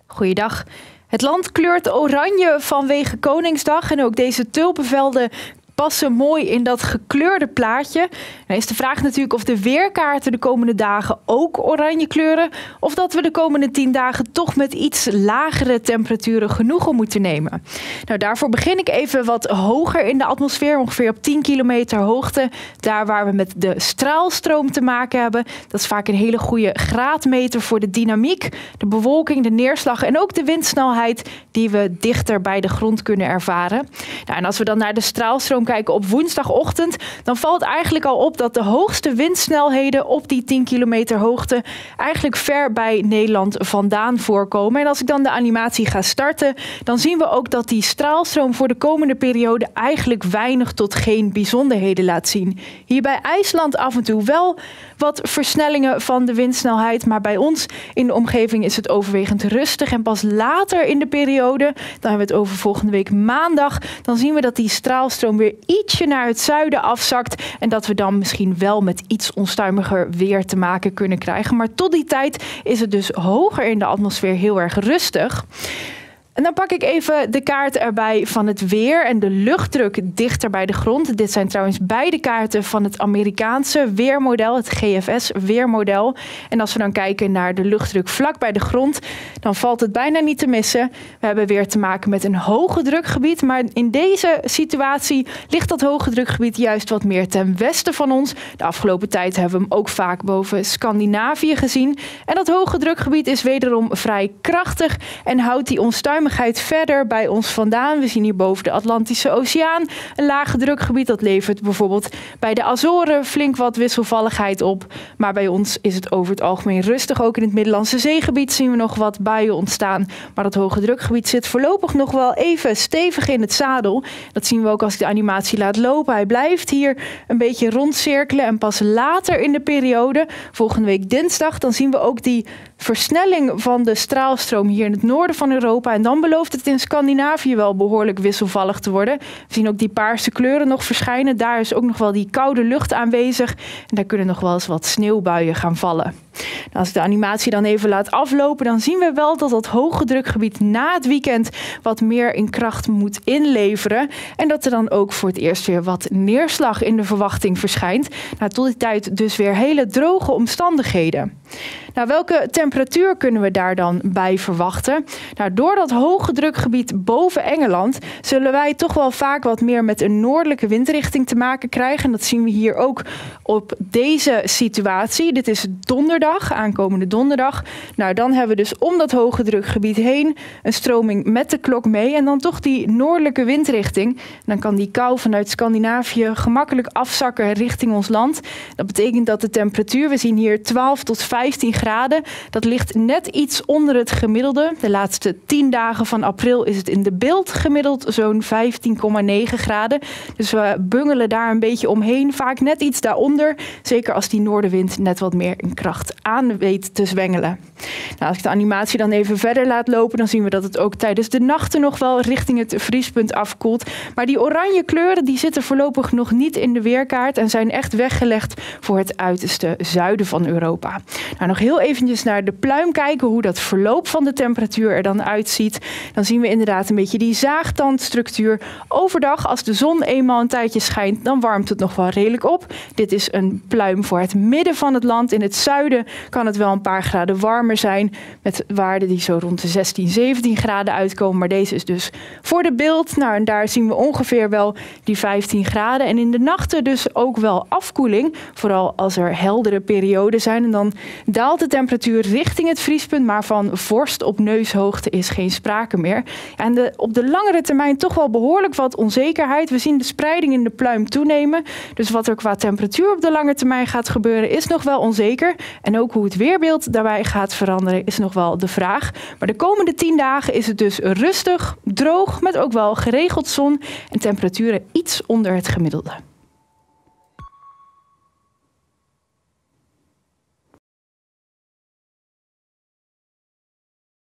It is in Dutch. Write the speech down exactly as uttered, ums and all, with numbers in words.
Goeiedag. Het land kleurt oranje vanwege Koningsdag en ook deze tulpenvelden passen mooi in dat gekleurde plaatje. Dan is de vraag natuurlijk of de weerkaarten de komende dagen ook oranje kleuren of dat we de komende tien dagen toch met iets lagere temperaturen genoegen moeten nemen. Nou, daarvoor begin ik even wat hoger in de atmosfeer, ongeveer op tien kilometer hoogte. Daar waar we met de straalstroom te maken hebben. Dat is vaak een hele goede graadmeter voor de dynamiek, de bewolking, de neerslag en ook de windsnelheid die we dichter bij de grond kunnen ervaren. Nou, en als we dan naar de straalstroom kijken op woensdagochtend, dan valt eigenlijk al op dat de hoogste windsnelheden op die tien kilometer hoogte eigenlijk ver bij Nederland vandaan voorkomen. En als ik dan de animatie ga starten, dan zien we ook dat die straalstroom voor de komende periode eigenlijk weinig tot geen bijzonderheden laat zien. Hier bij IJsland af en toe wel wat versnellingen van de windsnelheid, maar bij ons in de omgeving is het overwegend rustig. En pas later in de periode, dan hebben we het over volgende week maandag, dan zien we dat die straalstroom weer ietsje naar het zuiden afzakt en dat we dan misschien wel met iets onstuimiger weer te maken kunnen krijgen. Maar tot die tijd is het dus hoger in de atmosfeer heel erg rustig. En dan pak ik even de kaart erbij van het weer en de luchtdruk dichter bij de grond. Dit zijn trouwens beide kaarten van het Amerikaanse weermodel, het G F S-weermodel. En als we dan kijken naar de luchtdruk vlak bij de grond, dan valt het bijna niet te missen. We hebben weer te maken met een hoge drukgebied, maar in deze situatie ligt dat hoge drukgebied juist wat meer ten westen van ons. De afgelopen tijd hebben we hem ook vaak boven Scandinavië gezien. En dat hoge drukgebied is wederom vrij krachtig en houdt die onstuimigheid verder bij ons vandaan. We zien hier boven de Atlantische Oceaan een lage drukgebied. Dat levert bijvoorbeeld bij de Azoren flink wat wisselvalligheid op. Maar bij ons is het over het algemeen rustig. Ook in het Middellandse Zeegebied zien we nog wat buien ontstaan. Maar dat hoge drukgebied zit voorlopig nog wel even stevig in het zadel. Dat zien we ook als ik de animatie laat lopen. Hij blijft hier een beetje rondcirkelen. En pas later in de periode, volgende week dinsdag, dan zien we ook die versnelling van de straalstroom hier in het noorden van Europa. En dan belooft het in Scandinavië wel behoorlijk wisselvallig te worden. We zien ook die paarse kleuren nog verschijnen. Daar is ook nog wel die koude lucht aanwezig. En daar kunnen nog wel eens wat sneeuwbuien gaan vallen. Nou, als ik de animatie dan even laat aflopen, dan zien we wel dat dat hoge drukgebied na het weekend wat meer in kracht moet inleveren. En dat er dan ook voor het eerst weer wat neerslag in de verwachting verschijnt. Nou, tot die tijd dus weer hele droge omstandigheden. Nou, welke temperatuur kunnen we daar dan bij verwachten? Nou, door dat hoge drukgebied boven Engeland zullen wij toch wel vaak wat meer met een noordelijke windrichting te maken krijgen. En dat zien we hier ook op deze situatie. Dit is donderdag, aankomende donderdag. Nou, dan hebben we dus om dat hoge drukgebied heen een stroming met de klok mee. En dan toch die noordelijke windrichting. En dan kan die kou vanuit Scandinavië gemakkelijk afzakken richting ons land. Dat betekent dat de temperatuur, we zien hier twaalf tot vijftien graden. Dat ligt net iets onder het gemiddelde. De laatste tien dagen van april is het in de beeld gemiddeld zo'n vijftien komma negen graden. Dus we bungelen daar een beetje omheen. Vaak net iets daaronder. Zeker als die noordenwind net wat meer in kracht aan weet te zwengelen. Nou, als ik de animatie dan even verder laat lopen, dan zien we dat het ook tijdens de nachten nog wel richting het vriespunt afkoelt. Maar die oranje kleuren die zitten voorlopig nog niet in de weerkaart en zijn echt weggelegd voor het uiterste zuiden van Europa. Nou, nog heel eventjes naar de pluim kijken, hoe dat verloop van de temperatuur er dan uitziet. Dan zien we inderdaad een beetje die zaagtandstructuur. Overdag, als de zon eenmaal een tijdje schijnt, dan warmt het nog wel redelijk op. Dit is een pluim voor het midden van het land. In het zuiden kan het wel een paar graden warmer zijn, met waarden die zo rond de zestien, zeventien graden uitkomen. Maar deze is dus voor de beeld. Nou, en daar zien we ongeveer wel die vijftien graden. En in de nachten dus ook wel afkoeling, vooral als er heldere perioden zijn. En dan daalt de temperatuur richting het vriespunt, maar van vorst op neushoogte is geen sprake meer. En de, op de langere termijn toch wel behoorlijk wat onzekerheid. We zien de spreiding in de pluim toenemen. Dus wat er qua temperatuur op de lange termijn gaat gebeuren is nog wel onzeker. En ook hoe het weerbeeld daarbij gaat veranderen is nog wel de vraag. Maar de komende tien dagen is het dus rustig, droog, met ook wel geregeld zon en temperaturen iets onder het gemiddelde.